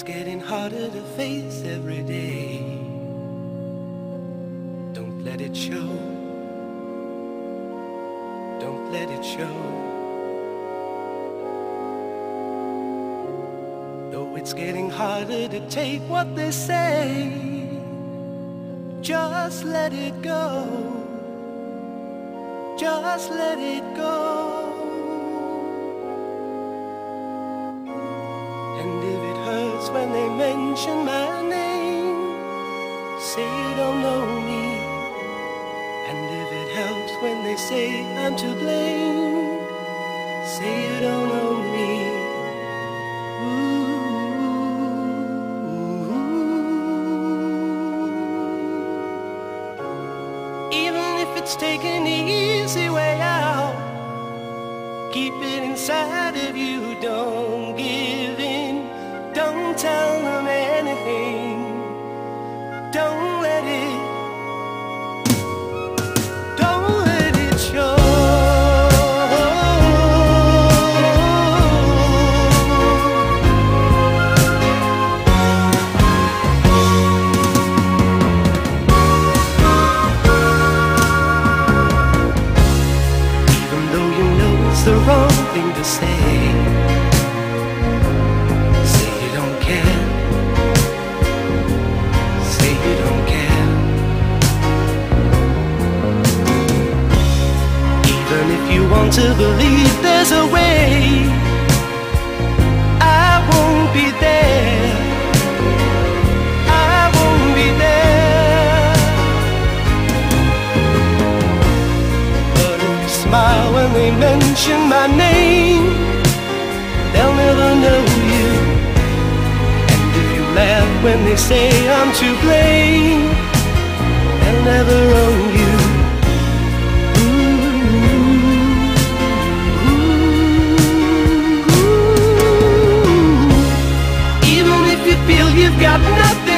it's getting harder to face every day. Don't let it show. Don't let it show. Though it's getting harder to take what they say, just let it go. Just let it go. And if it hurts when they mention my name, say you don't know me. And if it helps when they say I'm to blame, say you don't know me. Even if it's taking the easy way out, keep it inside of you, don't give in. Don't tell them anything. Don't let it show. Even though you know it's the wrong thing to say, want to believe there's a way, I won't be there. I won't be there. But if you smile when they mention my name, they'll never know you. And if you laugh when they say I'm to blame, they'll never own you. You've got nothing.